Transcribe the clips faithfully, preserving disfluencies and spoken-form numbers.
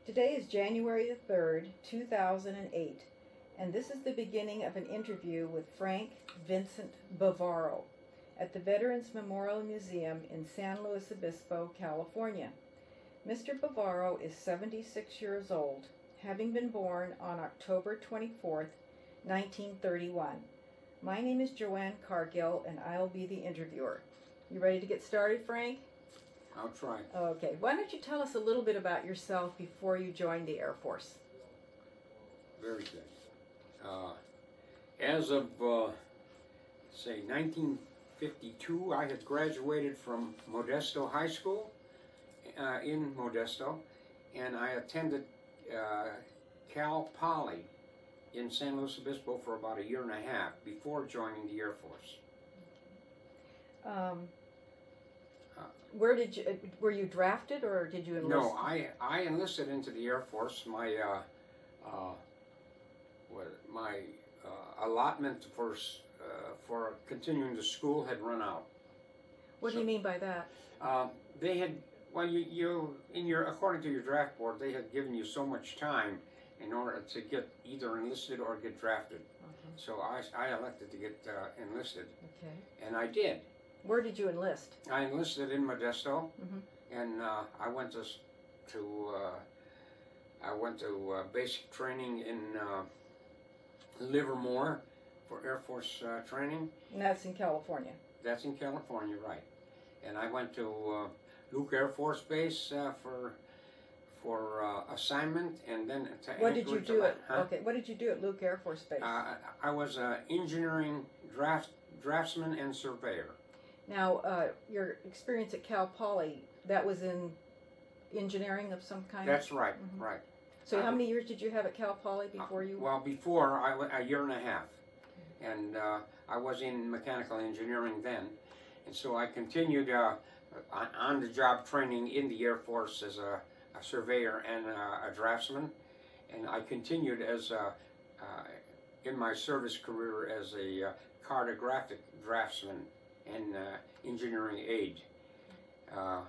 Today is January the third, two thousand eight, and this is the beginning of an interview with Frank Vincent Bavaro at the Veterans Memorial Museum in San Luis Obispo, California. Mister Bavaro is seventy-six years old, having been born on October twenty-fourth, nineteen thirty-one. My name is Joanne Cargill, and I'll be the interviewer. You ready to get started, Frank? I'll try. Okay. Why don't you tell us a little bit about yourself before you joined the Air Force? Very good. Uh, as of, uh, say, nineteen fifty-two, I had graduated from Modesto High School uh, in Modesto, and I attended uh, Cal Poly in San Luis Obispo for about a year and a half before joining the Air Force. Um, where did you, were you drafted or did you enlist? No, I, I enlisted into the Air Force. My, uh, uh, what, my uh, allotment for, uh, for continuing the school had run out. What so, do you mean by that? Uh, they had, well, you, you, in your, according to your draft board, they had given you so much time in order to get either enlisted or get drafted. Uh-huh. So I, I elected to get uh, enlisted. Okay. And I did. Where did you enlist? I enlisted in Modesto, mm-hmm. and uh, I went to, to uh, I went to uh, basic training in uh, Livermore for Air Force uh, training. And that's in California? That's in California, right. And I went to uh, Luke Air Force Base uh, for for uh, assignment, and then to what did you do at huh? okay? What did you do at Luke Air Force Base? Uh, I was an engineering draft draftsman and surveyor. Now, uh, your experience at Cal Poly, that was in engineering of some kind? That's right, mm-hmm. right. So I how many years did you have at Cal Poly before you? Uh, well, before, I went a year and a half. Okay. And uh, I was in mechanical engineering then. And so I continued uh, on-the-job training in the Air Force as a, a surveyor and a, a draftsman. And I continued as a, uh, in my service career as a uh, cartographic draftsman and uh, engineering aide. Uh,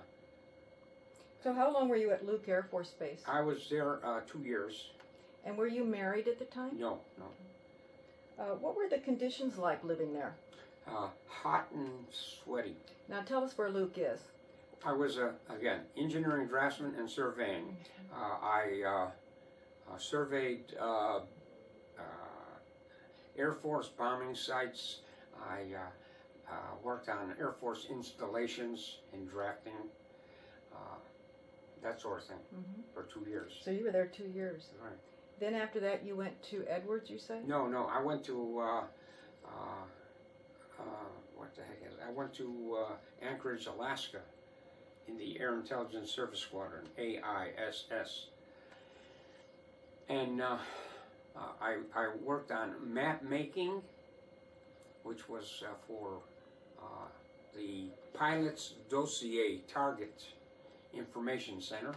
so how long were you at Luke Air Force Base? I was there uh, two years. And were you married at the time? No, no. Uh, what were the conditions like living there? Uh, hot and sweaty. Now tell us where Luke is. I was, uh, again, engineering draftsman and surveying. Mm-hmm. uh, I uh, uh, surveyed uh, uh, Air Force bombing sites. I uh, Uh, worked on Air Force installations and drafting, uh, that sort of thing, mm-hmm. for two years. So you were there two years. Right. Then after that you went to Edwards, you say? No, no, I went to, uh, uh, uh, what the heck is it? I went to uh, Anchorage, Alaska, in the Air Intelligence Surface Squadron, A I S S. And uh, uh, I, I worked on map making, which was uh, for uh, the Pilot's Dossier Target Information Center.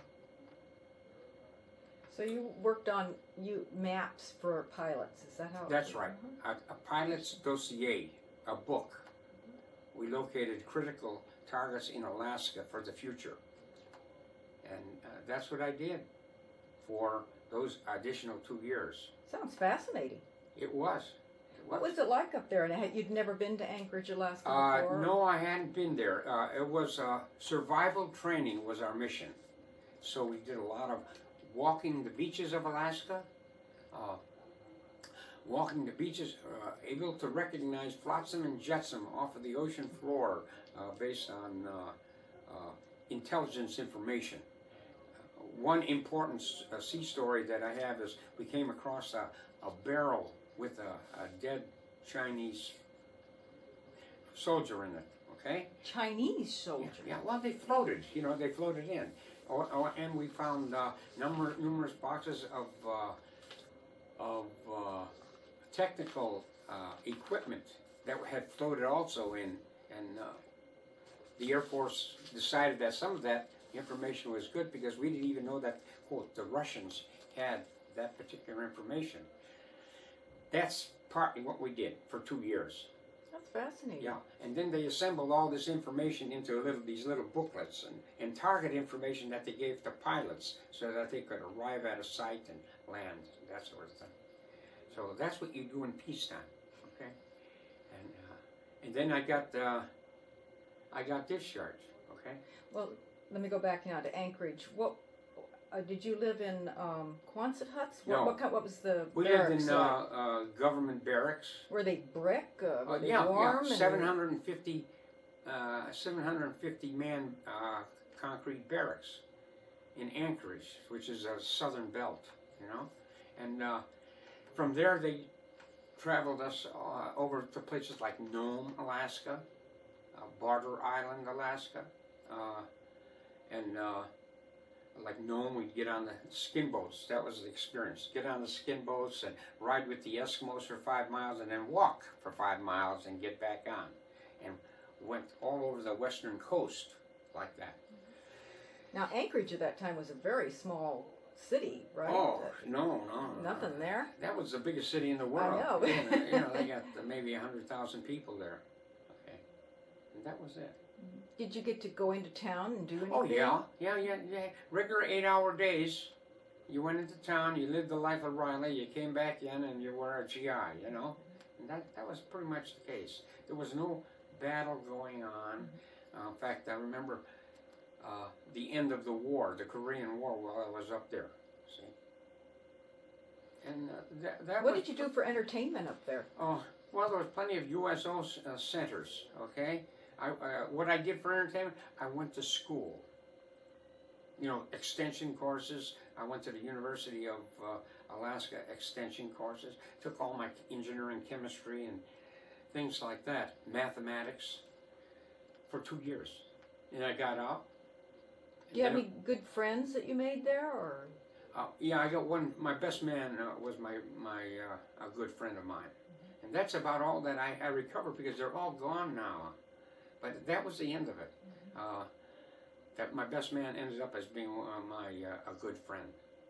So you worked on you maps for pilots, is that how? That's right. Uh-huh. a, a Pilot's Dossier, a book. We located critical targets in Alaska for the future. And uh, that's what I did for those additional two years. Sounds fascinating. It was. What was it like up there? And you'd never been to Anchorage, Alaska before? Uh, no, I hadn't been there. Uh, it was uh, survival training was our mission. So we did a lot of walking the beaches of Alaska, uh, walking the beaches, uh, able to recognize flotsam and jetsam off of the ocean floor uh, based on uh, uh, intelligence information. Uh, one important uh, sea story that I have is we came across a, a barrel with a, a dead Chinese soldier in it, okay? Chinese soldier? Yeah, yeah, well, they floated, you know, they floated in. Oh, oh, and we found uh, number, numerous boxes of, uh, of uh, technical uh, equipment that had floated also in, and uh, the Air Force decided that some of that information was good because we didn't even know that, quote, the Russians had that particular information. That's partly what we did for two years. That's fascinating. Yeah, and then they assembled all this information into little these little booklets and, and target information that they gave to pilots so that they could arrive at a site and land, that sort of thing. So that's what you do in peacetime, okay? And uh, and then I got uh, I got discharged, okay? Well, let me go back now to Anchorage. What uh, did you live in? Um, Quonset huts? What, No. what kind? What was the We barracks lived in like? uh, uh, government barracks. Were they brick? Uh, were Uh, they yeah, warm? yeah, and- seven hundred fifty, uh, seven hundred fifty man uh, concrete barracks in Anchorage, which is a southern belt, you know. And uh, from there they traveled us uh, over to places like Nome, Alaska, uh, Barter Island, Alaska, uh, and uh, like Nome, we'd get on the skin boats. That was the experience. Get on the skin boats and ride with the Eskimos for five miles and then walk for five miles and get back on. And went all over the western coast like that. Now, Anchorage at that time was a very small city, right? Oh, no, no. no. Nothing there? That was the biggest city in the world. I know. you know, they got uh, maybe one hundred thousand people there. Okay. And that was it. Did you get to go into town and do anything? Oh, yeah. Yeah, yeah, yeah. Regular eight-hour days. You went into town, you lived the life of Riley, you came back in, and you were a G I, you know? And that, that was pretty much the case. There was no battle going on. Uh, in fact, I remember uh, the end of the war, the Korean War, while I was up there, see? And uh, that, that What was... did you do for entertainment up there? Oh, well, there was plenty of U S O uh, centers, okay? I, uh, what I did for entertainment, I went to school. You know, extension courses. I went to the University of uh, Alaska extension courses. Took all my engineering, chemistry, and things like that. Mathematics for two years. And I got out. Do you have any good friends that you made there, or? Uh, yeah, I got one. My best man uh, was my my uh, a good friend of mine, and that's about all that I, I recovered because they're all gone now. But that was the end of it. Uh, that my best man ended up as being uh, my uh, a good friend.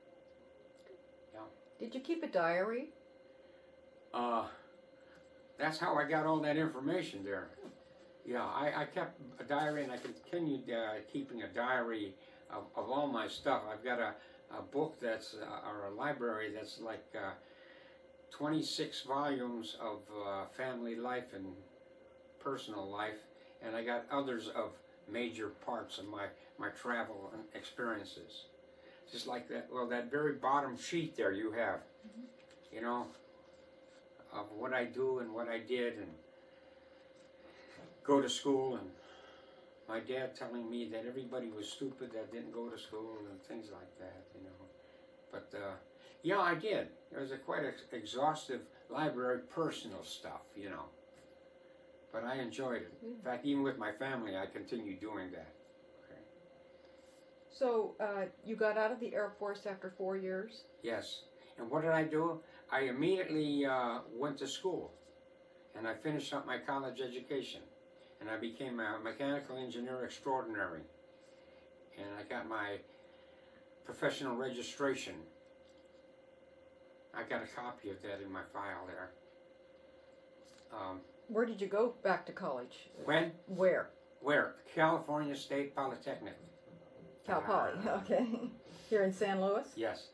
Yeah. Did you keep a diary? Uh, that's how I got all that information there. Yeah, I, I kept a diary, and I continued uh, keeping a diary of, of all my stuff. I've got a, a book that's, uh, or a library that's like uh, twenty-six volumes of uh, family life and personal life, and I got others of major parts of my, my travel and experiences. Just like that, well, that very bottom sheet there you have, mm-hmm. you know, of what I do and what I did, and go to school, and my dad telling me that everybody was stupid that didn't go to school and things like that, you know. But, uh, yeah, I did. It was a quite ex exhaustive library, personal stuff, you know. But I enjoyed it. In fact, even with my family, I continued doing that. Okay. So, uh, you got out of the Air Force after four years? Yes. And what did I do? I immediately uh, went to school, and I finished up my college education. And I became a mechanical engineer extraordinary. And I got my professional registration. I got a copy of that in my file there. Um, Where did you go back to college? when? Where? Where? California State Polytechnic. Cal Poly, okay. Here in San Luis? Yes.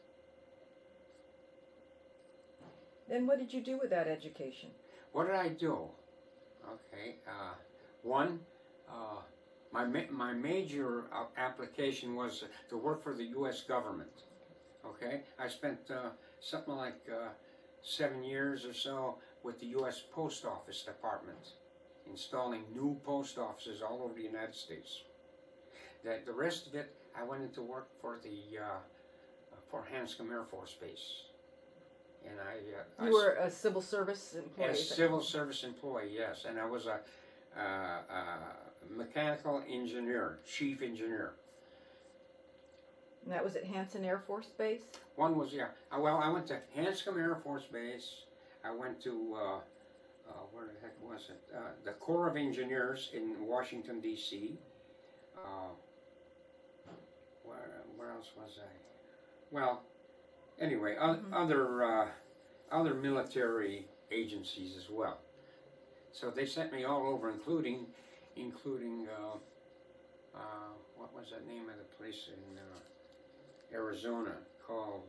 Then what did you do with that education? What did I do? Okay. Uh, One, uh, my ma my major uh, application was to work for the U S government. Okay, I spent uh, something like uh, seven years or so with the U S Post Office Department, installing new post offices all over the United States. That the rest of it, I went into work for the uh, for Hanscom Air Force Base, and I. Uh, You I were a civil service employee? a civil service employee, yes, and I was a. Uh, uh, mechanical engineer, chief engineer. And that was at Hansen Air Force Base? One was, yeah, uh, well, I went to Hanscom Air Force Base. I went to, uh, uh, where the heck was it? Uh, the Corps of Engineers in Washington, D C Uh, where, where else was I? Well, anyway, mm-hmm. other, uh, other military agencies as well. So they sent me all over, including, including, uh, uh, what was the name of the place in uh, Arizona called?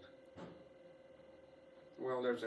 Well, there's a,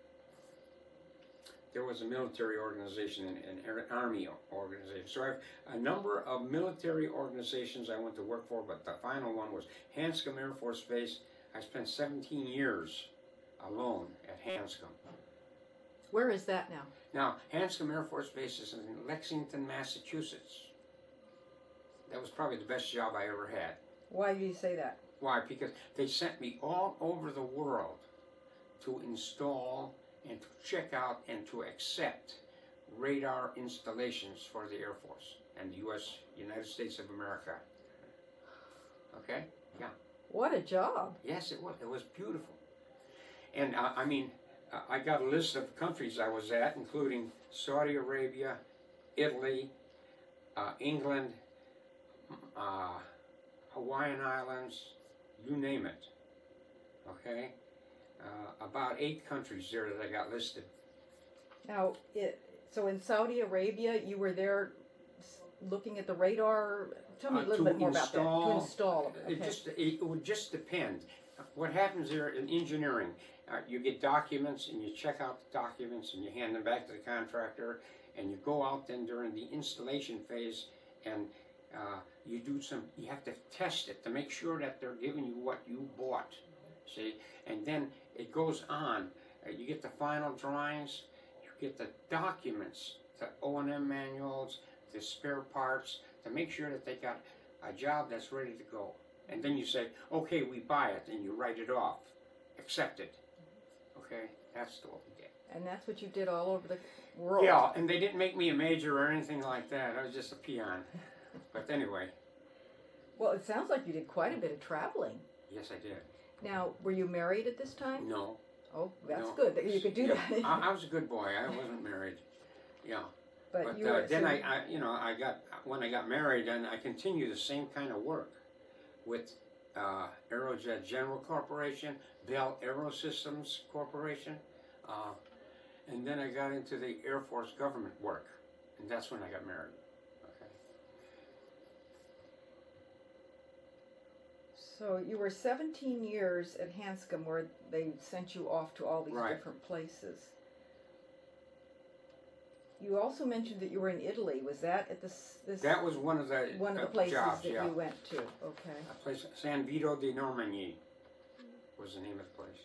there was a military organization and an army organization. So I have a number of military organizations I went to work for, but the final one was Hanscom Air Force Base. I spent seventeen years alone at Hanscom. Where is that now? Now, Hanscom Air Force Base is in Lexington, Massachusetts. That was probably the best job I ever had. Why do you say that? Why? Because they sent me all over the world to install and to check out and to accept radar installations for the Air Force and the U S, United States of America. Okay? Yeah. What a job. Yes, it was. It was beautiful. And uh, I mean, uh, I got a list of countries I was at, including Saudi Arabia, Italy, uh, England, uh, Hawaiian Islands, you name it. Okay? Uh, about eight countries there that I got listed. Now, it, so in Saudi Arabia, you were there looking at the radar. Tell me a little uh, bit more install, about that. To install. Okay. It just it would just depend. What happens there in engineering? Uh, you get documents and you check out the documents and you hand them back to the contractor, and you go out then during the installation phase and uh, you do some. You have to test it to make sure that they're giving you what you bought. See, and then it goes on. Uh, you get the final drawings. You get the documents, the O and M manuals, the spare parts, to make sure that they got a job that's ready to go. And then you say, okay, we buy it, and you write it off. Accept it. Okay? That's what we did. And that's what you did all over the world. Yeah, and they didn't make me a major or anything like that. I was just a peon. But anyway. Well, it sounds like you did quite a bit of traveling. Yes, I did. Now, were you married at this time? No. Oh, that's no. good that you could do yeah, that. I, I was a good boy. I wasn't married. Yeah. But, But you uh, were, then so I, I, you know, I got, when I got married, and I continued the same kind of work with uh, Aerojet General Corporation, Bell Aerosystems Corporation, uh, and then I got into the Air Force government work, and that's when I got married. Okay. So you were seventeen years at Hanscom, where they sent you off to all these Right. different places. You also mentioned that you were in Italy. Was that at this? this That was one of the one of the uh, places jobs, that yeah. you went to? Okay. A place, San Vito di Normandie was the name of the place.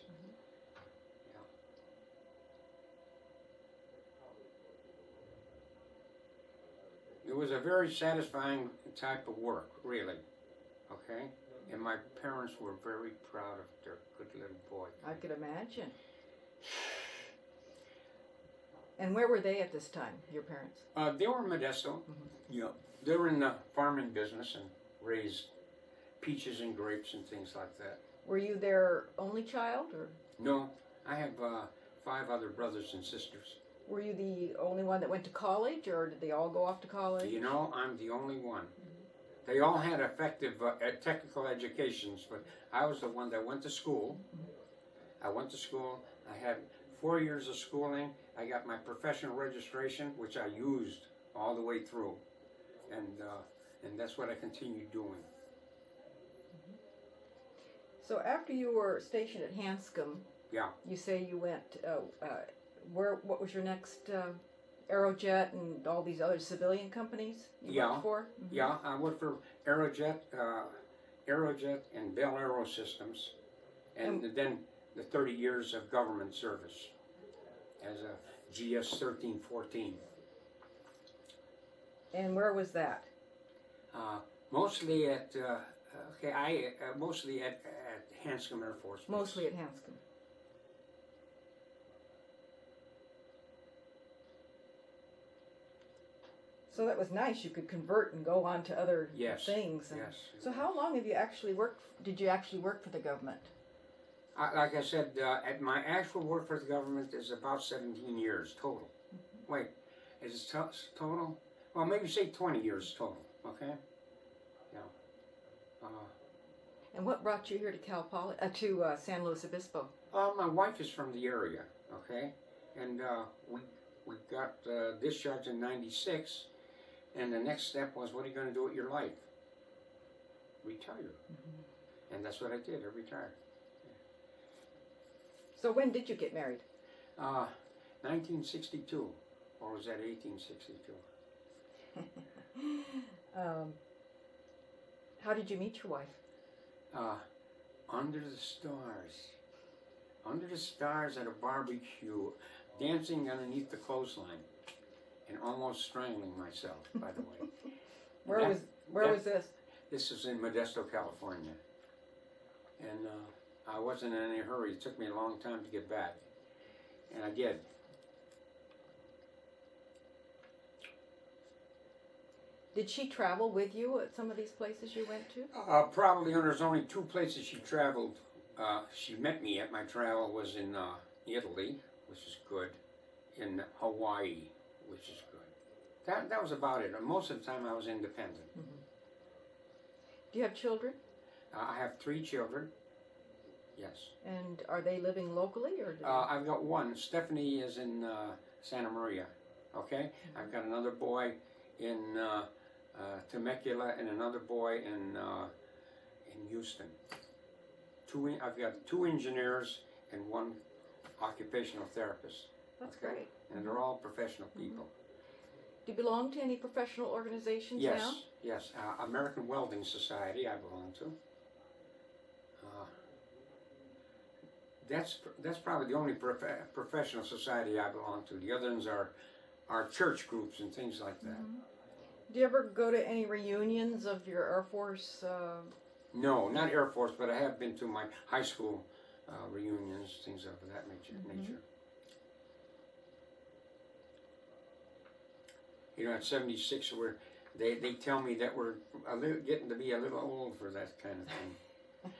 Yeah. It was a very satisfying type of work, really. Okay? And my parents were very proud of their good little boy. I could imagine. And where were they at this time, your parents? Uh, they were in Modesto. Mm-hmm. Yeah. They were in the farming business and raised peaches and grapes and things like that. Were you their only child, or No, I have uh, five other brothers and sisters. were you the only one that went to college, or did they all go off to college? You know, I'm the only one. They all had effective uh, technical educations, but I was the one that went to school. I went to school. I had four years of schooling. I got my professional registration, which I used all the way through, and uh, and that's what I continued doing. So after you were stationed at Hanscom, Yeah. you say you went. Uh, uh, where? What was your next? Uh, Aerojet and all these other civilian companies you Yeah. worked for? Mm-hmm. Yeah, I worked for Aerojet, uh, Aerojet and Bell Aerosystems, and And- then the thirty years of government service as a G S thirteen fourteen. And where was that? Uh, mostly at, uh, okay, I, uh, mostly at, at Hanscom Air Force Base. Mostly at Hanscom. So that was nice. You could convert and go on to other Yes, things. And yes. so how long have you actually worked? Did you actually work for the government? I, like I said, uh, at my actual work for the government is about seventeen years total. Mm-hmm. Wait, is it to total? Well, maybe say twenty years total, okay? Yeah. Uh, And what brought you here to Cal Poly, uh, to uh, San Luis Obispo? uh, my wife is from the area, okay? And uh, we we got uh, discharged in ninety-six, and the next step was, what are you going to do with your life? Retire. Mm-hmm. And that's what I did. I retired. Yeah. So when did you get married? Uh, nineteen sixty-two, or was that eighteen sixty-two? um, how did you meet your wife? Uh, under the stars. Under the stars at a barbecue, dancing underneath the clothesline, and almost strangling myself, by the way. Where that, was where that, was this? This is in Modesto, California. And uh, I wasn't in any hurry. It took me a long time to get back. And I did. Did she travel with you at some of these places you went to? Uh, probably, and there's only two places she traveled. Uh, she met me at my travel was in uh, Italy, which is good, in Hawaii, which is good. That, that was about it. Most of the time I was independent. Mm-hmm. Do you have children? Uh, I have three children, yes. And are they living locally? or? Do uh, I've got one. Stephanie is in uh, Santa Maria, okay? Mm-hmm. I've got another boy in uh, uh, Temecula and another boy in, uh, in Houston. Two, in, I've got two engineers and one occupational therapist. That's okay? great. And they're all professional people. Mm-hmm. Do you belong to any professional organizations yes, now? Yes, uh, American Welding Society I belong to. Uh, that's that's probably the only prof professional society I belong to. The others are, are church groups and things like that. Mm-hmm. Do you ever go to any reunions of your Air Force? Uh... No, not Air Force, but I have been to my high school uh, reunions, things of that nature. Mm-hmm. nature. You know, at seventy-six, we're, they, they tell me that we're a little, getting to be a little old for that kind of thing.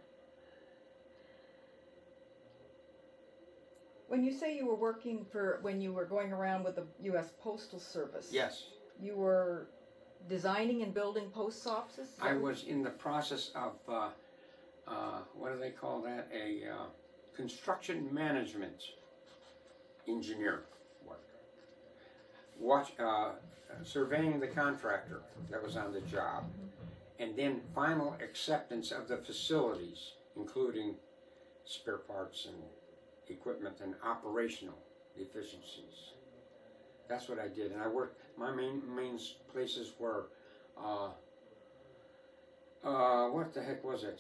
When you say you were working for, when you were going around with the U S Postal Service. Yes. You were designing and building post offices? I was in the process of, uh, uh, what do they call that? A uh, construction management engineer work. Watch, uh, surveying the contractor that was on the job, and then final acceptance of the facilities, including spare parts and equipment and operational deficiencies. That's what I did, and I worked. My main main places were, uh, uh, what the heck was it?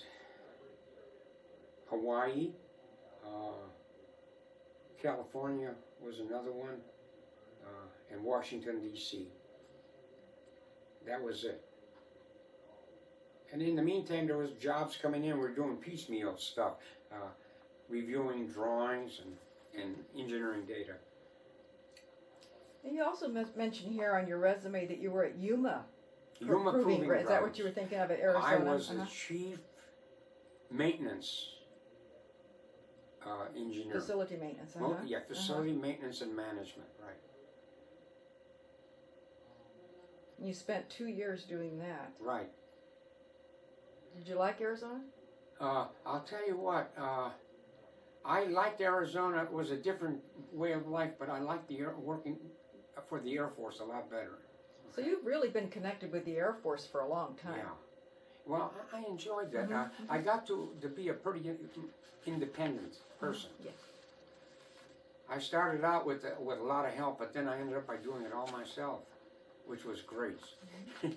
Hawaii, uh, California was another one, uh, and Washington D C That was it. And in the meantime, there was jobs coming in. We were doing piecemeal stuff, uh, reviewing drawings and, and engineering data. And you also mentioned here on your resume that you were at Yuma. Yuma Proving Grounds. Is that what you were thinking of at Arizona? I was uh-huh. the chief maintenance uh, engineer. Facility maintenance. Uh-huh. Well, yeah, facility uh-huh. maintenance and management, right. You spent two years doing that. Right. Did you like Arizona? Uh, I'll tell you what, uh, I liked Arizona. It was a different way of life, but I liked the air, working for the Air Force a lot better. So you've really been connected with the Air Force for a long time. Yeah. Well, I, I enjoyed that. Mm-hmm. uh, I got to, to be a pretty in, independent person. Mm-hmm. Yes. I started out with, uh, with a lot of help, but then I ended up by doing it all myself, which was great. Mm-hmm.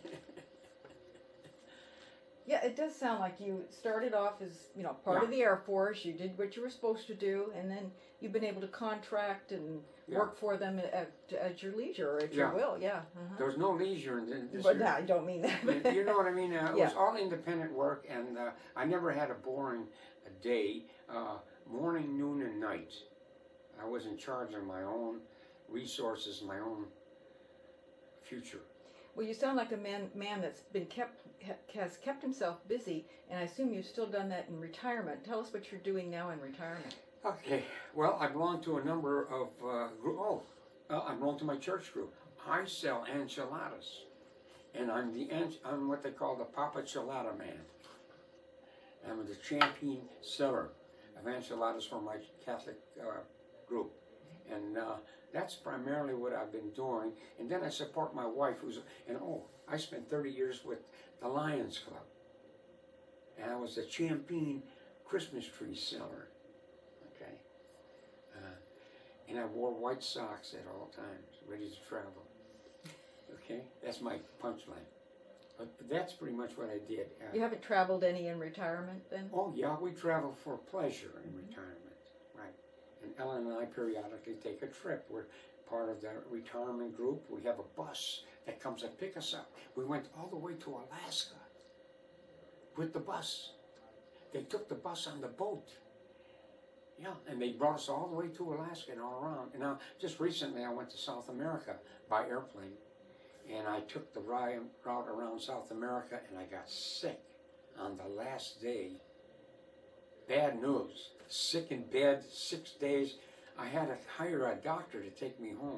Yeah, it does sound like you started off as, you know, part yeah. of the Air Force. You did what you were supposed to do, and then you've been able to contract and yeah. work for them at, at your leisure or at yeah. your will. Yeah. Uh-huh. There was no leisure in this. But no, I don't mean that. You know what I mean? Uh, it yeah. was all independent work, and uh, I never had a boring a day, uh, morning, noon, and night. I was in charge of my own resources, my own future. Well, you sound like a man man that's been kept has kept himself busy, and I assume you've still done that in retirement. Tell us what you're doing now in retirement. Okay. Well, I belong to a number of uh, group. Oh, uh, I belong to my church group. I sell enchiladas, and I'm the I'm what they call the Papa Chilada man. I'm the champion seller of enchiladas for my Catholic uh, group, And uh, that's primarily what I've been doing. And then I support my wife, who's, and oh, I spent thirty years with the Lions Club. And I was a champion Christmas tree seller. Okay. Uh, and I wore white socks at all times, ready to travel. Okay, that's my punchline. But, but that's pretty much what I did. Uh, You haven't traveled any in retirement then? oh yeah, we travel for pleasure in retirement, right? And Ellen and I periodically take a trip. We're part of the retirement group. We have a bus that comes and pick us up. We went all the way to Alaska with the bus. They took the bus on the boat. Yeah, and they brought us all the way to Alaska and all around. And now, just recently, I went to South America by airplane. And I took the route around South America, and I got sick on the last day. Bad news. Sick in bed, six days. I had to hire a doctor to take me home.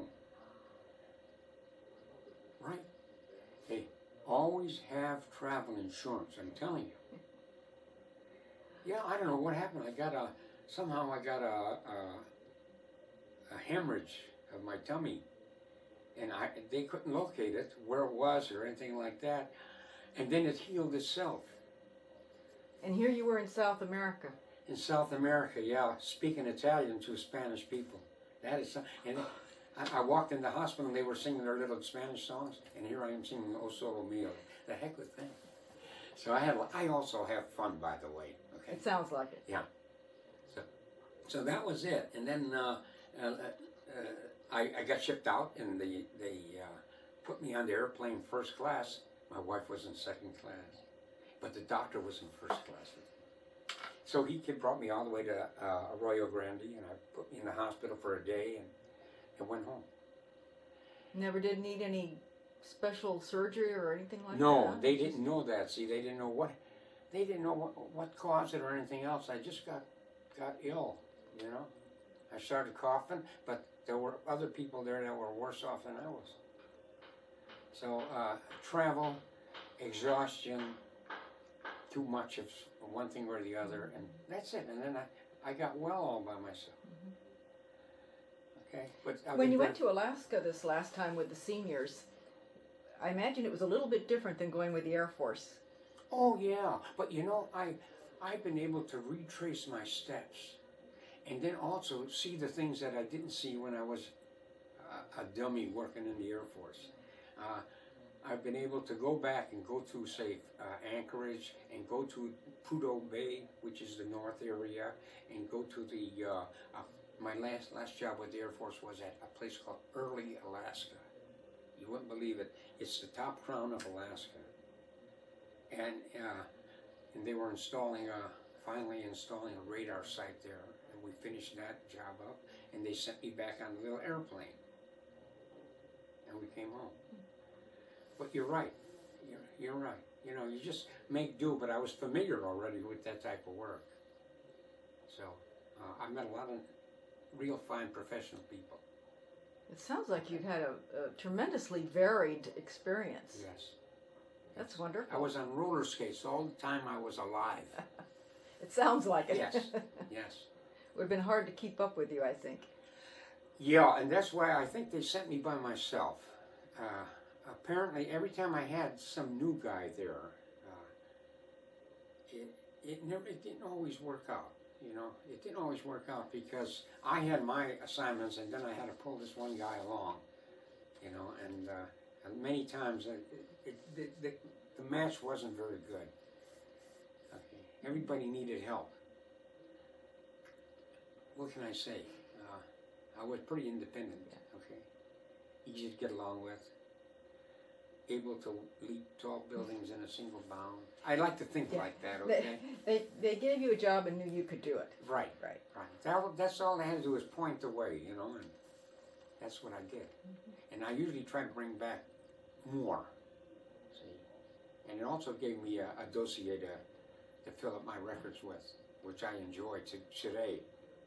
Right? Hey, always have travel insurance, I'm telling you. Yeah, I don't know what happened. I got a, somehow I got a, a, a hemorrhage of my tummy. And I, they couldn't locate it, where it was or anything like that. And then it healed itself. And here you were in South America. In South America, yeah, speaking Italian to Spanish people. That is, and I, I walked in the hospital and they were singing their little Spanish songs, and here I am singing O Solo Mio. The heck with them. So I had, I also have fun, by the way. Okay. It sounds like it. Yeah. So, so that was it, and then uh, uh, uh, I, I got shipped out, and they they uh, put me on the airplane first class. My wife was in second class, but the doctor was in first class with me. So he brought me all the way to uh, Arroyo Grande, and I put me in the hospital for a day, and, and went home. Never did need any special surgery or anything like no, that? No, they didn't know that. See, they didn't know what they didn't know what, what caused it or anything else. I just got got ill, you know. I started coughing, but there were other people there that were worse off than I was. So uh, travel, exhaustion, too much of one thing or the other, and that's it. And then I, I got well all by myself. Okay, but I when you went to Alaska this last time with the seniors, I imagine it was a little bit different than going with the Air Force. Oh yeah, but you know, I I've been able to retrace my steps, and then also see the things that I didn't see when I was a, a dummy working in the Air Force. Uh, I've been able to go back and go to, say, uh, Anchorage, and go to Prudhoe Bay, which is the north area, and go to the, uh, uh, my last last job with the Air Force was at a place called Early, Alaska. You wouldn't believe it. It's the top crown of Alaska. And, uh, and they were installing, a, finally installing a radar site there, and we finished that job up, and they sent me back on a little airplane, and we came home. But you're right. You're, you're right. You know, you just make do, but I was familiar already with that type of work. So uh, I met a lot of real fine professional people. It sounds like you've had a, a tremendously varied experience. Yes. That's yes. wonderful. I was on roller skates all the time I was alive. It sounds like it. Yes. Yes. It would have been hard to keep up with you, I think. Yeah, and that's why I think they sent me by myself. Uh, Apparently, every time I had some new guy there, uh, it it never it didn't always work out. You know, it didn't always work out because I had my assignments, and then I had to pull this one guy along. You know, and, uh, and many times it, it, it, the the match wasn't very good. Okay, everybody needed help. What can I say? Uh, I was pretty independent. Okay, easy to get along with. Able to leap tall buildings in a single bound. I like to think yeah. like that, okay? They, they, they gave you a job and knew you could do it. Right, right, right. That, that's all they had to do was point the way, you know, and that's what I did. Mm-hmm. And I usually try to bring back more, see? And it also gave me a, a dossier to, to fill up my records with, which I enjoy to today.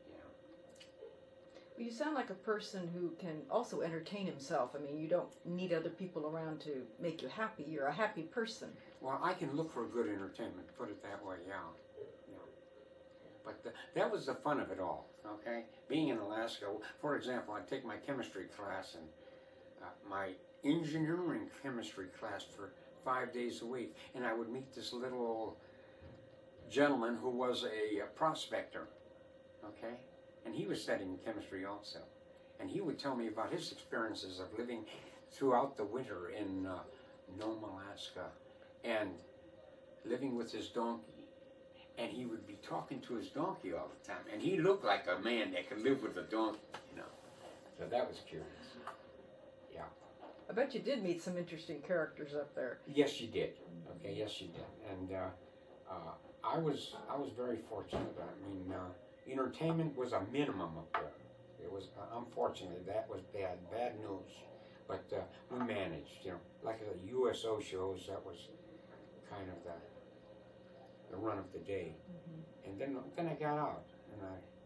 You sound like a person who can also entertain himself. I mean, you don't need other people around to make you happy. You're a happy person. Well, I can look for good entertainment, put it that way, yeah. yeah. But the, that was the fun of it all, okay? Being in Alaska, for example, I'd take my chemistry class and uh, my engineering chemistry class for five days a week, and I would meet this little old gentleman who was a, a prospector, okay? And he was studying chemistry also. And he would tell me about his experiences of living throughout the winter in uh, Nome, Alaska, and living with his donkey. And he would be talking to his donkey all the time. And he looked like a man that could live with a donkey, you know. So that was curious. Yeah. I bet you did meet some interesting characters up there. Yes, you did. Okay, yes, you did. And uh, uh, I was I was very fortunate. I mean, uh, entertainment was a minimum up there. It was, uh, unfortunately, that was bad, bad news. But uh, we managed, you know, like the U S O shows, that was kind of the the run of the day. Mm-hmm. And then then I got out, and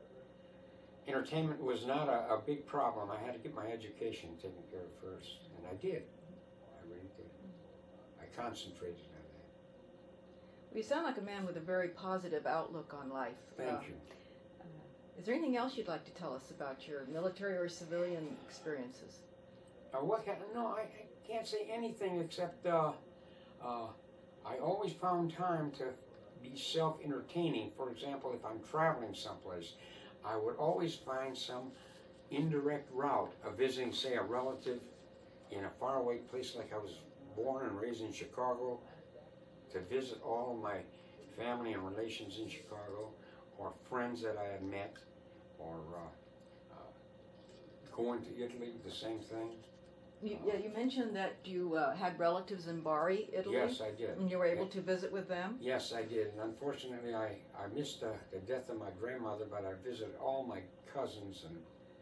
I, entertainment was not a, a big problem. I had to get my education taken care of first, and I did. I really did. I concentrated on that. Well, you sound like a man with a very positive outlook on life. Thank uh, you. Uh, is there anything else you'd like to tell us about your military or civilian experiences? Uh, what can, no, I, I can't say anything except uh, uh, I always found time to be self-entertaining. For example, if I'm traveling someplace, I would always find some indirect route of visiting, say, a relative in a faraway place, like I was born and raised in Chicago, to visit all of my family and relations in Chicago, or friends that I had met, or uh, uh, going to Italy, the same thing. You, yeah, you mentioned that you uh, had relatives in Bari, Italy. Yes, I did. And you were able yeah. to visit with them? Yes, I did. And unfortunately, I, I missed uh, the death of my grandmother, but I visited all my cousins, and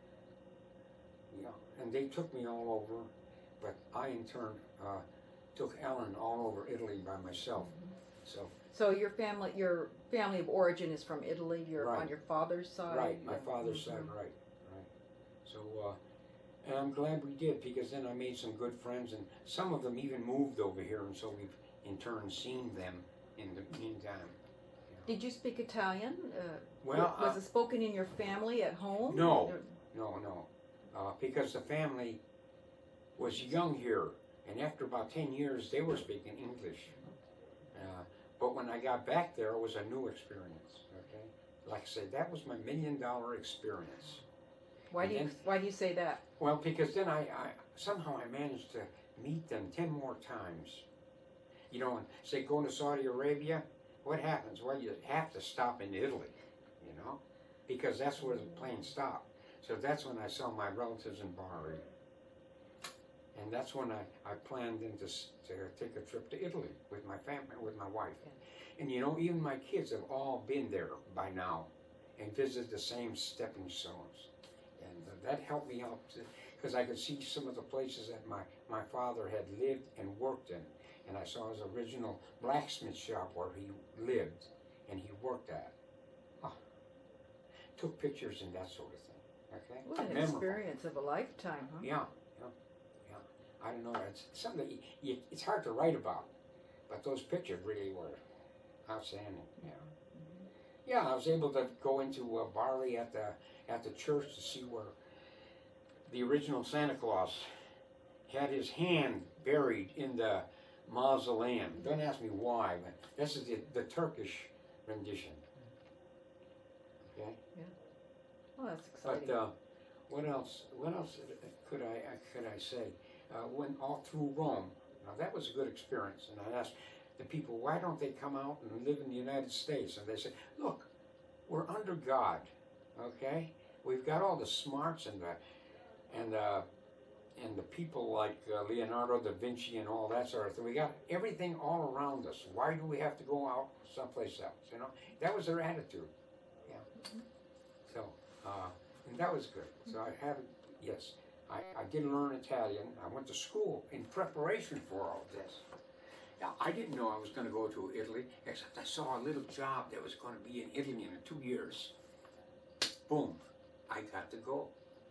you know, and they took me all over. But I, in turn, uh, took Ellen all over Italy by myself. Mm-hmm. So. So your family, your family of origin is from Italy. You're right. on your father's side. Right, my and, father's mm-hmm. side. Right, right. So. Uh, And I'm glad we did, because then I made some good friends, and some of them even moved over here, and so we've in turn seen them in the meantime. You know. Did you speak Italian? Uh, well, was uh, it spoken in your family at home? No, or? no, no, uh, because the family was young here, and after about ten years, they were speaking English. Uh, but when I got back there, it was a new experience. Okay, like I said, that was my million-dollar experience. Why do you then, Why do you say that? Well, because then I, I somehow I managed to meet them ten more times. You know, and say going to Saudi Arabia, what happens? Well, you have to stop in Italy, you know, because that's where the plane stopped. So that's when I saw my relatives in Bari, and that's when I, I planned then to to take a trip to Italy with my family, with my wife, and you know, even my kids have all been there by now, and visited the same stepping stones. And uh, that helped me out, because I could see some of the places that my, my father had lived and worked in. And I saw his original blacksmith shop where he lived and he worked at. Oh, took pictures and that sort of thing. Okay? What an Memorable. Experience of a lifetime, huh? Yeah, yeah, yeah. I don't know. It's something you, you, it's hard to write about, but those pictures really were outstanding. Yeah. Mm-hmm. Yeah, I was able to go into uh, Bari at the at the church to see where the original Santa Claus had his hand buried in the mausoleum. Don't ask me why, but this is the, the Turkish rendition. Okay? Yeah. Well, that's exciting. But uh, what else? What else could I could I say? Uh, went all through Rome. Now that was a good experience, and I asked the people, why don't they come out and live in the United States? And they said, look, we're under God. Okay, we've got all the smarts and the and the and the people like uh, Leonardo da Vinci and all that sort of thing. We got everything all around us. Why do we have to go out someplace else? You know, that was their attitude. Yeah. Mm-hmm. So, uh, and that was good. So I have, yes, I, I did learn Italian. I went to school in preparation for all this. Now, I didn't know I was going to go to Italy, except I saw a little job that was going to be in Italy in two years. Boom, I got to go.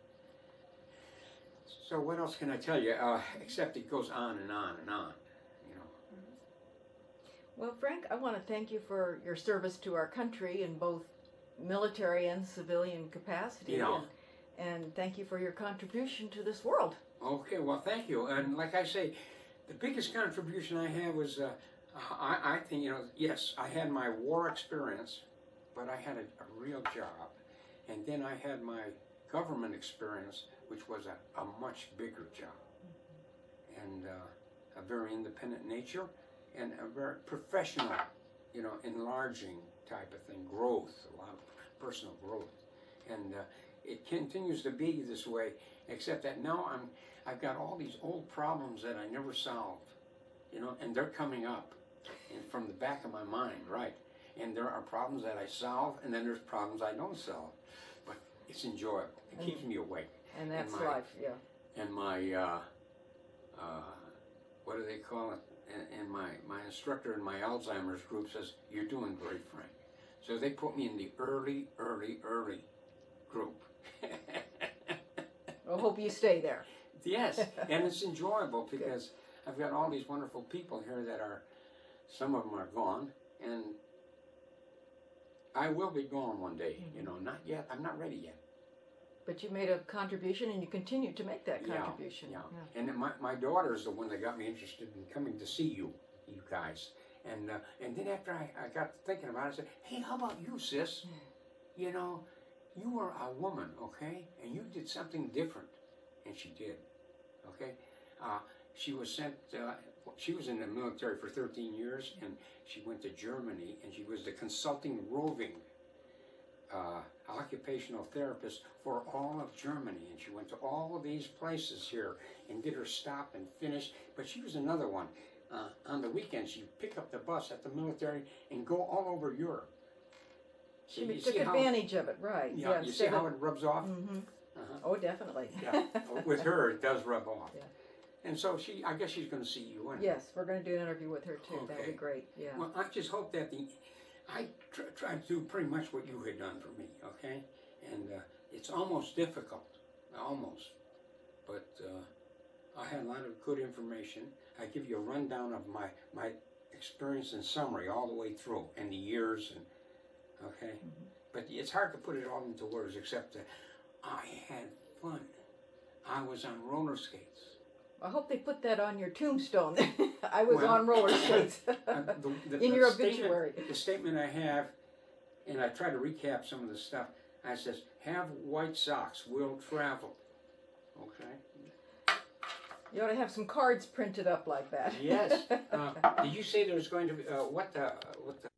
So what else can I tell you? Uh, except it goes on and on and on, you know. Well, Frank, I want to thank you for your service to our country in both military and civilian capacity. Yeah. And, and thank you for your contribution to this world. Okay, well, thank you. And like I say, the biggest contribution I have was, uh, I, I think, you know, yes, I had my war experience, but I had a, a real job. And then I had my government experience, which was a, a much bigger job. And uh, a very independent nature and a very professional, you know, enlarging type of thing, growth, a lot of personal growth. And uh, it continues to be this way, except that now I'm, I've got all these old problems that I never solved, you know, and they're coming up and from the back of my mind, right? And there are problems that I solve, and then there's problems I don't solve. But it's enjoyable. It and, keeps me awake. And that's and my, life, yeah. And my, uh, uh, what do they call it? And, and my, my instructor in my Alzheimer's group says, "You're doing great, Frank." So they put me in the early, early, early group. I hope you stay there. Yes, and it's enjoyable because Good. I've got all these wonderful people here that are, some of them are gone, and I will be gone one day, mm-hmm. you know, not yet, I'm not ready yet. But you made a contribution and you continue to make that contribution. Yeah, yeah. yeah. And my, my daughter's the one that got me interested in coming to see you, you guys. And uh, and then after I, I got thinking about it, I said, "Hey, how about you, sis? You know, you were a woman, okay? And you did something different." And she did, okay? Uh, she was sent, uh, she was in the military for thirteen years, and she went to Germany, and she was the consulting roving uh, occupational therapist for all of Germany. And she went to all of these places here and did her stop and finish. But she was another one. Uh, on the weekends, she'd pick up the bus at the military and go all over Europe. She so took advantage how, of it, right. Yeah, yeah you see how it rubs off? Mm-hmm. Uh-huh. Oh, definitely. Yeah. With her, it does rub off. Yeah. And so she, I guess she's going to see you. Anyway. Yes, we're going to do an interview with her too. Okay. That would be great. Yeah. Well, I just hope that the, I tr tried to do pretty much what you had done for me, okay? And uh, it's almost difficult, almost. But uh, I had a lot of good information. I give you a rundown of my, my experience in summary all the way through, and the years, and okay? Mm-hmm. But it's hard to put it all into words, except that I had fun. I was on roller skates. I hope they put that on your tombstone. I was well, on roller skates uh, the, the, in the your statement, obituary. The statement I have, and I try to recap some of the stuff, I says, "Have white socks, we'll travel." Okay? You ought to have some cards printed up like that. Yes. Uh, did you say there's going to be, uh, what the, what the